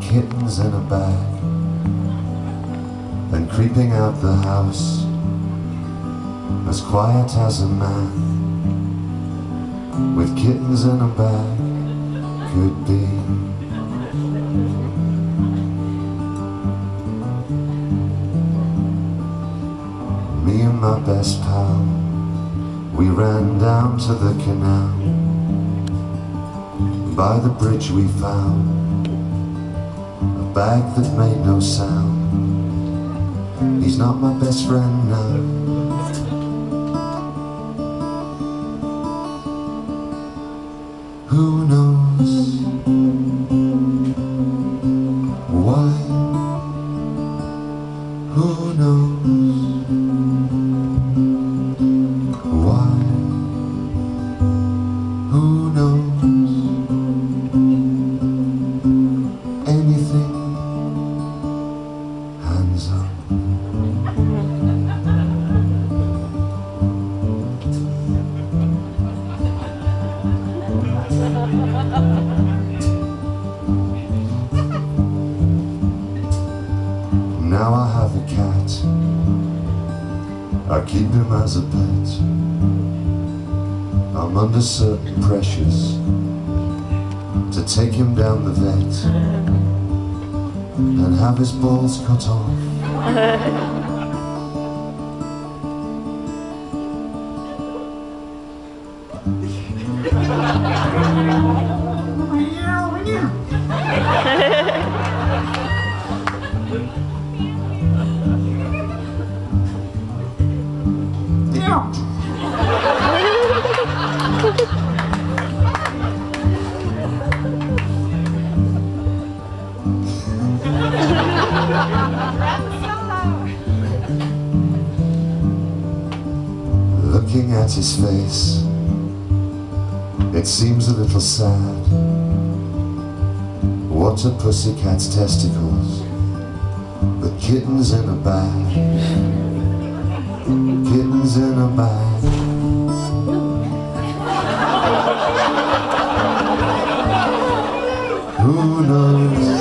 kittens in a bag, and creeping out the house, as quiet as a man, with kittens in a bag could be. Me and my best pal, we ran down to the canal. By the bridge we found a bag that made no sound. He's not my best friend now. Who knows why? Who knows why? Who knows? Anything, hands up. Now I have a cat, I keep him as a pet. I'm under certain pressures to take him down the vet and have his balls cut off. Looking at his face, it seems a little sad. What a pussycat's testicles, but kittens in a bag. Kittens in a bag. Who knows?